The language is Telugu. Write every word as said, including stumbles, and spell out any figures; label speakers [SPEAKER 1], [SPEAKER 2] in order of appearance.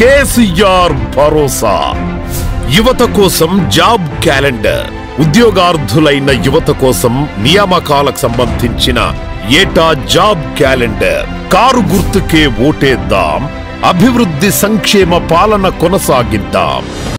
[SPEAKER 1] కేసీఆర్ భరోసా యువత కోసం జాబ్ క్యాలెండర్. ఉద్యోగార్థులైన యువత కోసం నియామకాలకు సంబంధించిన ఏటా జాబ్ క్యాలెండర్. కారు గుర్తుకే ఓటేద్దాం, అభివృద్ధి సంక్షేమ పాలన కొనసాగిద్దాం.